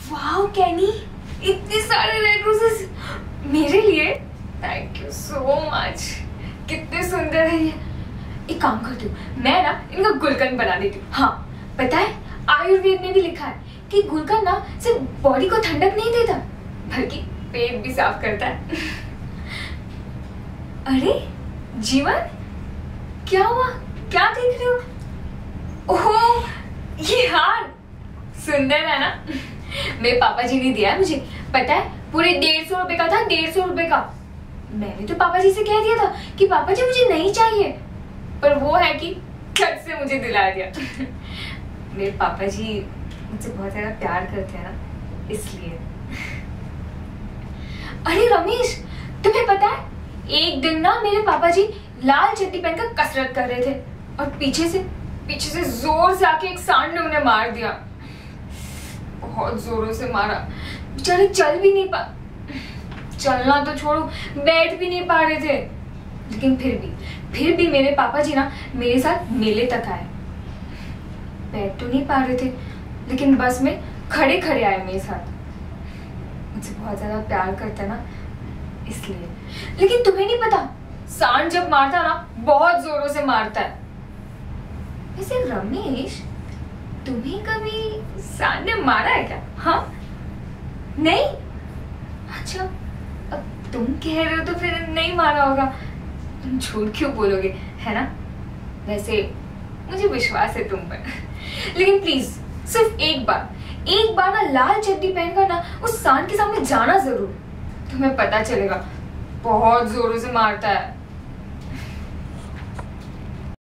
Wow कैनी, इतने सारे red roses मेरे लिए। Thank you so much. कितने सुंदर है ये। एक काम करती हूँ, मैं ना इनका गुलकंद बना देती हूँ। हाँ पता है, आयुर्वेद में भी लिखा है कि गुलकंद ना सिर्फ बॉडी को ठंडक नहीं देता बल्कि पेट भी साफ करता है। अरे जीवन, क्या हुआ? क्या देख रहे हो? ओह ये हार सुंदर है ना? मेरे पापा जी ने दिया है मुझे। पता है पूरे 150 रुपए का था, 150 रुपए का। मैंने तो पापा जी से कह दिया था कि पापा जी मुझे नहीं चाहिए, पर वो है कि झट से मुझे दिला दिया। मेरे पापा जी मुझसे बहुत ज्यादा प्यार करते हैं ना, इसलिए। अरे रमेश, तुम्हें पता है एक दिन ना मेरे पापा जी लाल चड्डी पहनकर कसरत कर रहे थे और पीछे से जोर से आके एक सांड ने उन्हें मार दिया। बहुत जोरों से मारा, बेचारे चल भी नहीं चलना तो छोड़ो, बैठ भी नहीं पा रहे थे। लेकिन फिर भी मेरे पापा जी ना मेरे साथ मेले तक आए। बैठ तो नहीं पा रहे थे, लेकिन बस में खड़े खड़े आए मेरे साथ। मुझसे बहुत ज्यादा प्यार करते हैं ना, इसलिए। लेकिन तुम्हें नहीं पता, सांड जब मारता ना बहुत जोरों से मारता है। वैसे रमेश, तुम्हें कभी सांड ने मारा है क्या? हाँ नहीं? अच्छा, अब तुम कह रहे हो तो फिर नहीं मारा होगा। तुम झूठ क्यों बोलोगे, है ना? वैसे मुझे विश्वास है तुम पर। लेकिन प्लीज सिर्फ एक बार ना लाल चड्डी पहनकर ना उस सांड के सामने जाना जरूर। तुम्हें पता चलेगा बहुत जोरों से मारता है।